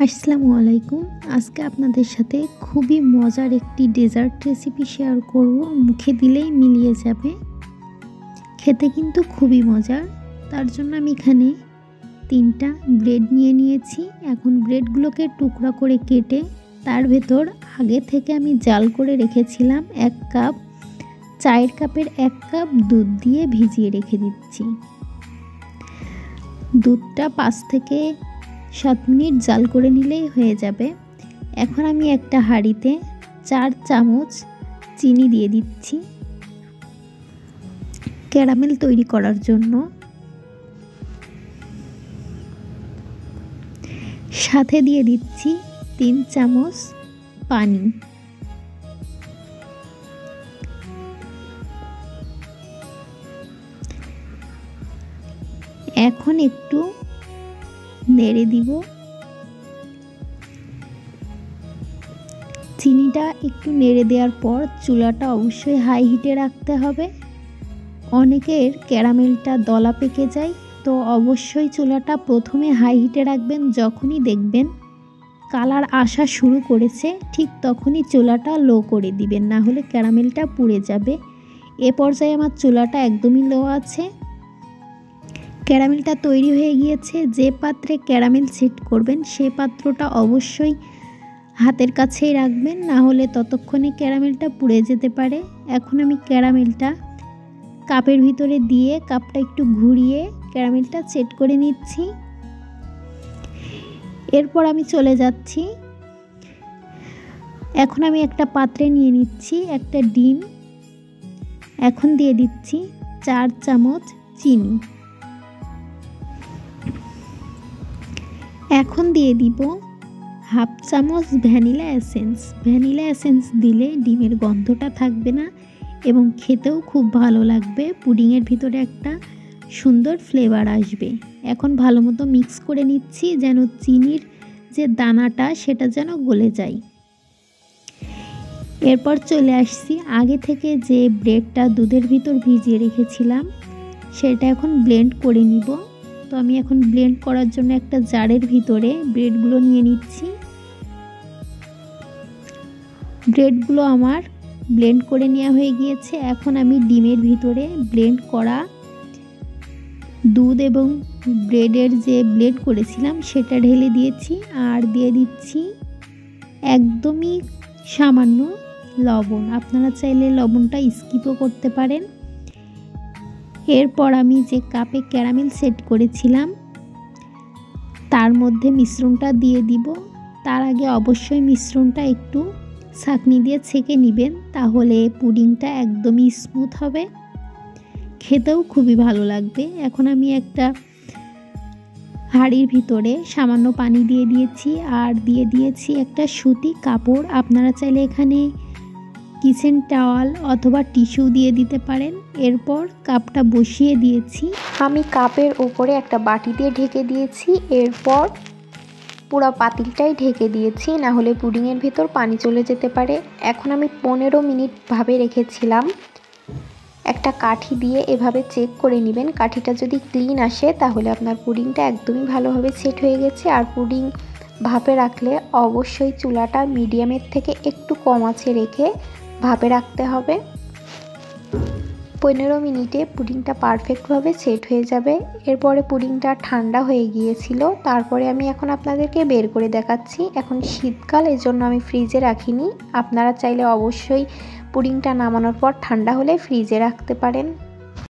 আসসালামু আলাইকুম। আজকে আপনাদের সাথে খুবই মজার একটি ডেজার্ট রেসিপি শেয়ার করব। মুখে দিলেই মিলিয়ে যাবে, খেতে কিন্তু খুবই মজার। তার জন্য আমি এখানে 3টা ব্রেড নিয়ে নিয়েছি। এখন ব্রেডগুলোকে টুকরা করে কেটে তার ভেতর আগে থেকে আমি জাল করে রেখেছিলাম 1 কাপ, চায়ের কাপের 1 কাপ দুধ দিয়ে ভিজিয়ে রেখে দিচ্ছি। দুধটা 5 থেকে 7 মিনিট জাল করে নিলেই হয়ে যাবে। এখন আমি একটা হাঁড়িতে 4 চামচ চিনি দিয়ে দিচ্ছি ক্যারামেল তৈরি করার জন্য। সাথে দিয়ে দিচ্ছি 3 চামচ পানি। এখন একটু নেড়ে দিব। চিনিটা একটু নেড়ে দেওয়ার পর চুলাটা অবশ্যই হাই হিটে রাখতে হবে। অনেকের ক্যারামেলটা দলা পেকে যায়, তো অবশ্যই চুলাটা প্রথমে হাই হিটে রাখবেন। যখনই দেখবেন কালার আসা শুরু করেছে ঠিক তখনই চুলাটা লো করে দিবেন, না হলে ক্যারামেলটা পুড়ে যাবে। এ পর্যায়ে আমার চুলাটা একদমই লো আছে। ক্যারামেলটা তৈরি হয়ে গিয়েছে। যে পাত্রে ক্যারামেল সেট করবেন সেই পাত্রটা অবশ্যই হাতের কাছেই রাখবেন, না হলে ততক্ষণে ক্যারামেলটা পুড়ে যেতে পারে। এখন আমি ক্যারামেলটা কাপের ভিতরে দিয়ে কাপটা একটু ঘুরিয়ে ক্যারামেলটা সেট করে নিচ্ছি। এরপর আমি চলে যাচ্ছি। এখন আমি একটা পাত্রে নিয়ে নিচ্ছি একটা ডিম। এখন দিয়ে দিচ্ছি 4 চামচ চিনি। এখন দিয়ে দিব হাফ চামচ ভ্যানিলা এসেন্স। ভ্যানিলা এসেন্স দিলে ডিমের গন্ধটা থাকবে না এবং খেতেও খুব ভালো লাগবে। পুডিংয়ের ভিতরে একটা সুন্দর ফ্লেভার আসবে। এখন ভালো মতো মিক্স করে নিচ্ছি যেন চিনির যে দানাটা সেটা যেন গলে যায়। এরপর চলে আসছি আগে থেকে যে ব্রেডটা দুধের ভিতর ভিজিয়ে রেখেছিলাম সেটা এখন ব্লেন্ড করে নিব। তো আমি এখন ব্লেন্ড করার জন্য একটা জারের ভিতরে ব্রেডগুলো নিয়ে নিচ্ছি। ব্রেডগুলো আমার ব্লেন্ড করে নেওয়া হয়ে গিয়েছে। এখন আমি ডিমের ভিতরে ব্লেন্ড করা দুধ এবং ব্রেডের যে ব্লেন্ড করেছিলাম সেটা ঢেলে দিয়েছি আর দিয়ে দিচ্ছি একদমই সামান্য লবণ। আপনারা চাইলে লবণটা স্কিপও করতে পারেন। এরপর আমি যে কাপে ক্যারামেল সেট করেছিলাম তার মধ্যে মিশ্রণটা দিয়ে দিব। তার আগে অবশ্যই মিশ্রণটা একটু ছাঁকনি দিয়ে ছেঁকে নেবেন, তাহলে পুডিংটা একদমই স্মুথ হবে, খেতেও খুবই ভালো লাগবে। এখন আমি একটা হাঁড়ির ভিতরে সামান্য পানি দিয়ে দিয়েছি আর দিয়ে দিয়েছি একটা সুতি কাপড়। আপনারা চাইলে এখানে কিচেন টাওয়াল অথবা টিস্যু দিয়ে দিতে পারেন। এরপর কাপটা বসিয়ে দিয়েছি। আমি কাপের উপরে একটা বাটি দিয়ে ঢেকে দিয়েছি। এরপর পুরো পাতিলটাই ঢেকে দিয়েছি, না হলে পুডিংয়ের ভেতর পানি চলে যেতে পারে। এখন আমি 15 মিনিট ভাবে রেখেছিলাম। একটা কাঠি দিয়ে এভাবে চেক করে নেবেন। কাঠিটা যদি ক্লিন আসে তাহলে আপনার পুডিংটা একদমই ভালোভাবে সেট হয়ে গেছে। আর পুডিং ভাপে রাখলে অবশ্যই চুলাটা মিডিয়ামের থেকে একটু কম আঁচে রেখে ভাপে রাখতে হবে। 15 মিনিটে পুডিংটা পারফেক্টভাবে সেট হয়ে যাবে। এরপরে পুডিংটা ঠান্ডা হয়ে গিয়েছিল। তারপরে আমি এখন আপনাদেরকে বের করে দেখাচ্ছি। এখন শীতকাল, এজন্য আমি ফ্রিজে রাখিনি। আপনারা চাইলে অবশ্যই পুডিংটা নামানোর পর ঠান্ডা হলে ফ্রিজে রাখতে পারেন।